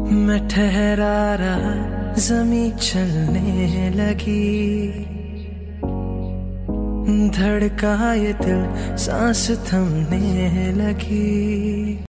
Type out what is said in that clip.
मैं ठहरा रहा, जमीन चलने लगी, धड़का ये दिल, सांस थमने लगी।